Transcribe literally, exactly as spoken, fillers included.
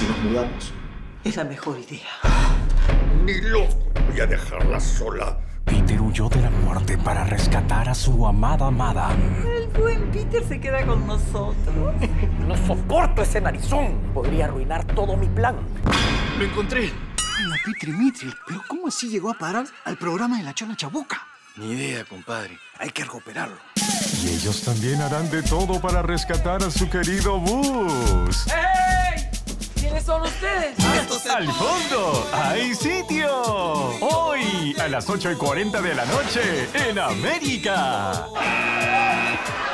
si nos mudamos? Es la mejor idea. Ni loco voy a dejarla sola. Peter huyó de la muerte para rescatar a su amada Madame. El buen Peter se queda con nosotros. No soporto ese narizón. Podría arruinar todo mi plan. ¡Lo encontré! La Petri Mitri, pero ¿cómo así llegó a parar al programa de la Chola Chabuca? Ni idea, compadre. Hay que recuperarlo. Y ellos también harán de todo para rescatar a su querido Buzz. ¡Hey! ¿Quiénes son ustedes? ¡Al fondo hay sitio! Hoy a las ocho y cuarenta de la noche en América.